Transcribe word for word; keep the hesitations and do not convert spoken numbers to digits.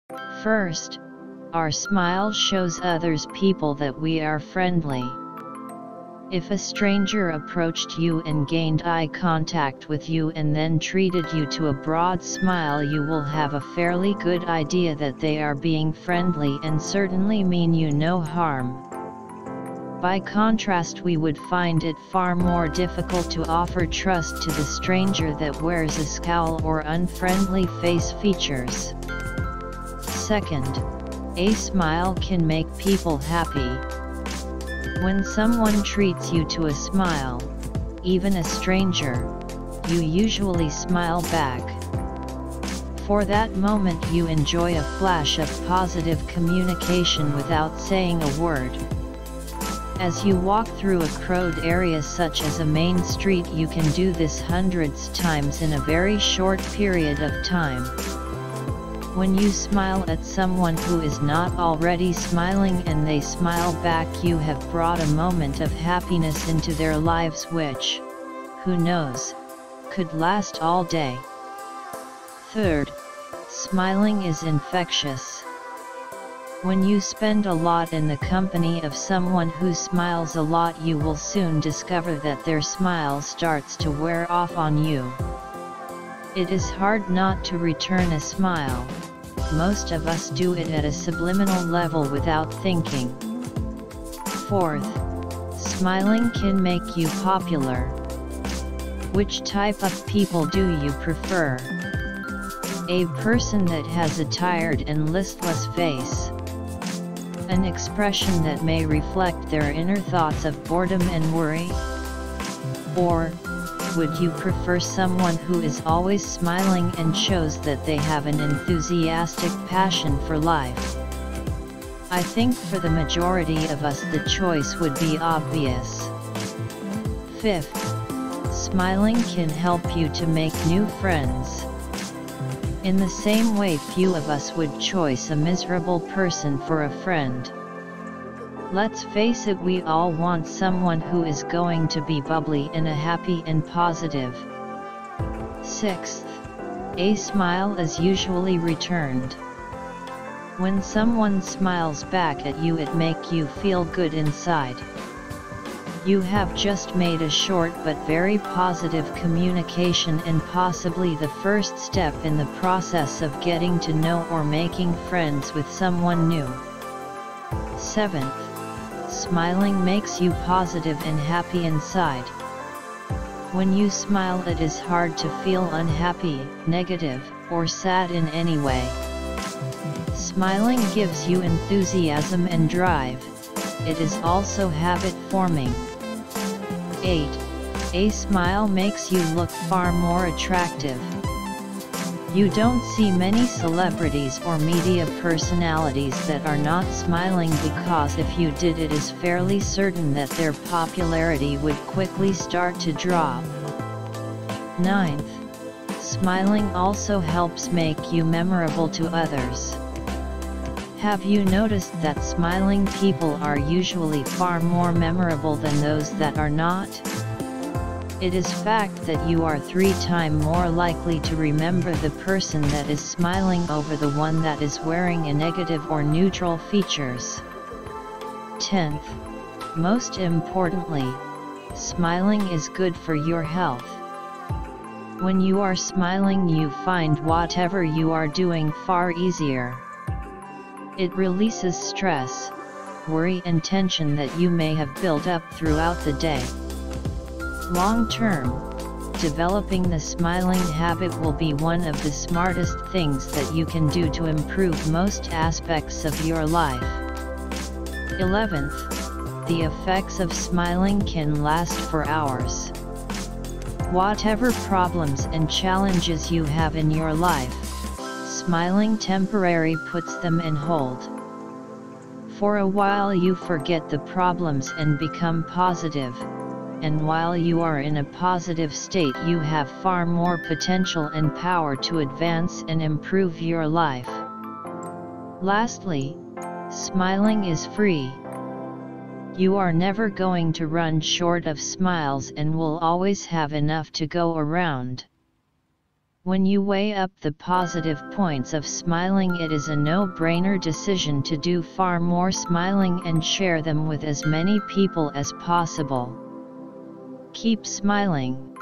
First, our smile shows others people that we are friendly. If a stranger approached you and gained eye contact with you and then treated you to a broad smile, you will have a fairly good idea that they are being friendly and certainly mean you no harm. By contrast, we would find it far more difficult to offer trust to the stranger that wears a scowl or unfriendly face features. Second, a smile can make people happy. When someone treats you to a smile, even a stranger, you usually smile back. For that moment you enjoy a flash of positive communication without saying a word. As you walk through a crowded area such as a main street, you can do this hundreds times in a very short period of time. When you smile at someone who is not already smiling and they smile back, you have brought a moment of happiness into their lives which, who knows, could last all day. Third, smiling is infectious. When you spend a lot in the company of someone who smiles a lot, you will soon discover that their smile starts to wear off on you. It is hard not to return a smile. Most of us do it at a subliminal level without thinking. Fourth, smiling can make you popular. Which type of people do you prefer? A person that has a tired and listless face, an expression that may reflect their inner thoughts of boredom and worry? Or, would you prefer someone who is always smiling and shows that they have an enthusiastic passion for life? I think for the majority of us the choice would be obvious. Fifth, smiling can help you to make new friends. In the same way few of us would choose a miserable person for a friend. Let's face it, we all want someone who is going to be bubbly and a happy and positive. Sixth, a smile is usually returned. When someone smiles back at you, it makes you feel good inside. You have just made a short but very positive communication and possibly the first step in the process of getting to know or making friends with someone new. Seventh, smiling makes you positive and happy inside. When you smile, it is hard to feel unhappy, negative, or sad in any way. Smiling gives you enthusiasm and drive. It is also habit forming. eight. A smile makes you look far more attractive. You don't see many celebrities or media personalities that are not smiling, because if you did, it is fairly certain that their popularity would quickly start to drop. Ninth, smiling also helps make you memorable to others. Have you noticed that smiling people are usually far more memorable than those that are not? It is fact that you are three times more likely to remember the person that is smiling over the one that is wearing a negative or neutral features. Tenth, most importantly, smiling is good for your health. When you are smiling, you find whatever you are doing far easier. It releases stress, worry and tension that you may have built up throughout the day. Long term, developing the smiling habit will be one of the smartest things that you can do to improve most aspects of your life. eleventh, the effects of smiling can last for hours. Whatever problems and challenges you have in your life, smiling temporarily puts them in hold. For a while you forget the problems and become positive, and while you are in a positive state you have far more potential and power to advance and improve your life. Lastly, smiling is free. You are never going to run short of smiles and will always have enough to go around. When you weigh up the positive points of smiling, it is a no-brainer decision to do far more smiling and share them with as many people as possible. Keep smiling.